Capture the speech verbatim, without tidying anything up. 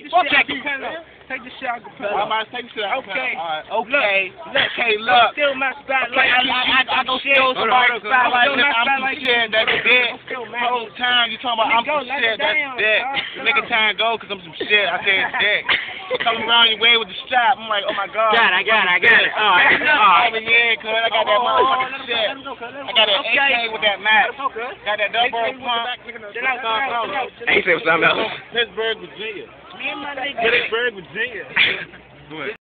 the Fuck shit out that, Capella. Take the shit out Capella. I'm about to take the shit out. Okay. Alright, okay. Look, Okay, look. look. Steal my spotlight. Okay, I, I, I, I go steal somebody's spotlight if I'm some shit that is dead. The whole time you talking about I'm some shit that's dead. The nigga time go cause I'm some shit. I said it's dead. Coming around your way with the strap. I'm like, oh my god. Got it, I got it, I got it. Alright, alright. Over here, cuz I got that motherfucking shit. I got that A K with that mat. Got that double pump. Ain't say something else. Pittsburgh, Virginia. Me and my nigga. Pittsburgh, Virginia.